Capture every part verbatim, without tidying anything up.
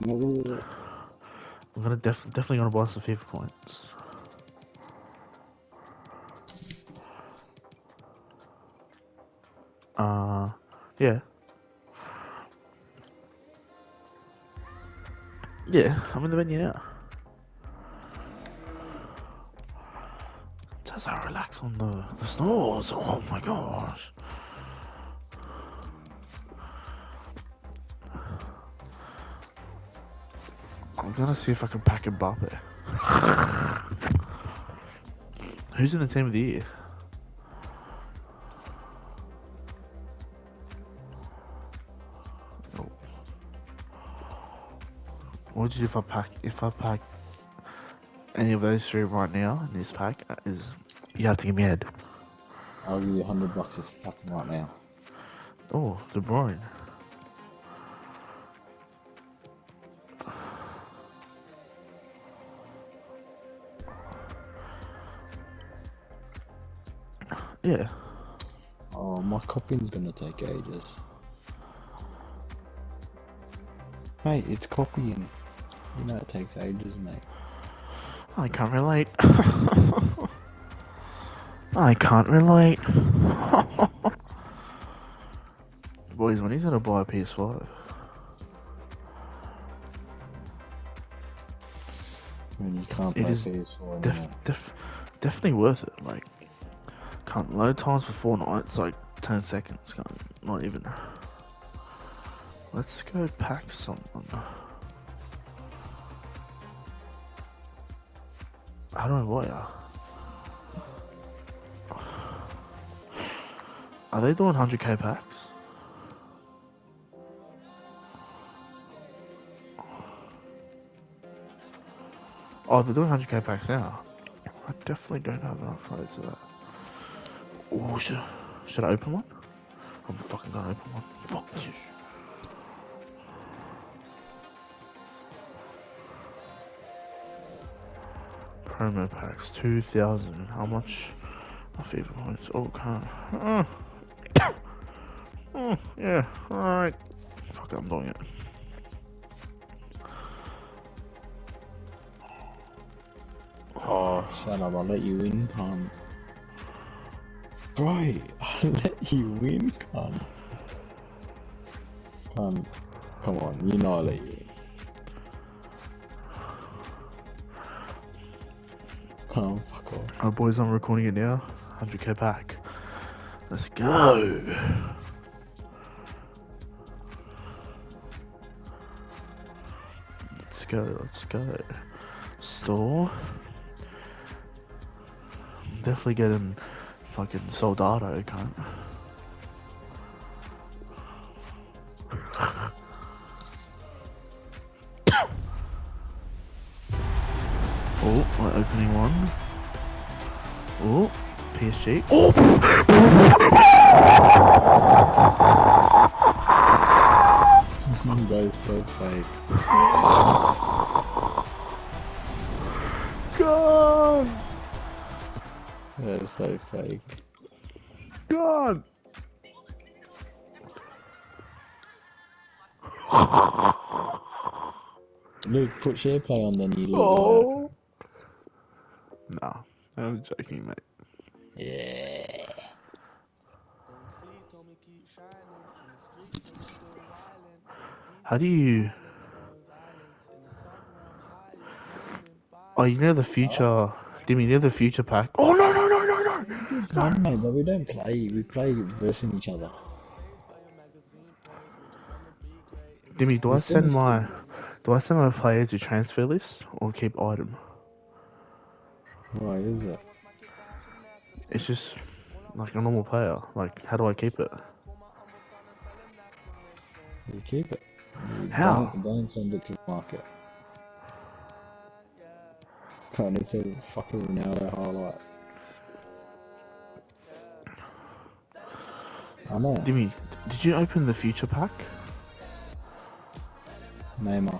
Ooh. I'm gonna def definitely gonna buy some FIFA points. Uh, yeah. Yeah, I'm in the menu now. Does I relax on the, the snores? Oh my gosh. I'm gonna see if I can pack Mbappe. Who's in the team of the year? Oh. What would you do if I pack if I pack any of those three right now in this pack? Is you have to give me a head. I'll give you a hundred bucks if you pack them right now. Oh, De Bruyne. Yeah. Oh, my copying's gonna take ages. Mate, it's copying. You know it takes ages, mate. I can't relate. I can't relate. Boys, when he's gonna buy a P S five? When you can't It play is P S four def anymore. def definitely worth it. Like, can't load times for Fortnite. It's like ten seconds. Can't, not even. Let's go pack someone. How do I buy ya? Are they doing one hundred K packs? Oh, they're doing one hundred K packs now. I definitely don't have enough photos for that. Oh, should, should I open one? I'm fucking gonna open one. Fuck this. Promo packs, two thousand. How much? My favorite points. Oh, can't. Uh, uh, yeah, alright. Fuck it, I'm doing it. Oh, shut up, I'll let you win, cunt. Bro, I'll let you win, cunt. Cunt. Come on, you know I'll let you win. Oh, fuck off. Oh, boys, I'm recording it now. one hundred K pack. Let's go. Let's go, let's go. Store. Definitely getting fucking Soldado, can't. Oh, we're opening one. Oh, P S G. Oh! That is so fake. God! That is so fake. God! Luke, put share play on then, you little Oh! Nah, I'm joking, mate. Yeah. How do you... Oh, you know the future... Dimmy, you know the future pack? Oh, no, no, no, no, no! No, mate, but we don't play. We play versus each other. Dimmy, do We I send finished my... it. Do I send my players to transfer list or keep item? Why is it? It's just like a normal player. Like, how do I keep it? You keep it. You How? Don't, don't send it to the market. Can't it's a fucking Ronaldo highlight. I know. Dimmy, did you open the future pack? Neymar.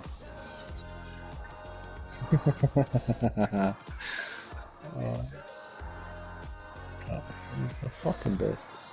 oh. Oh, he's the fucking best.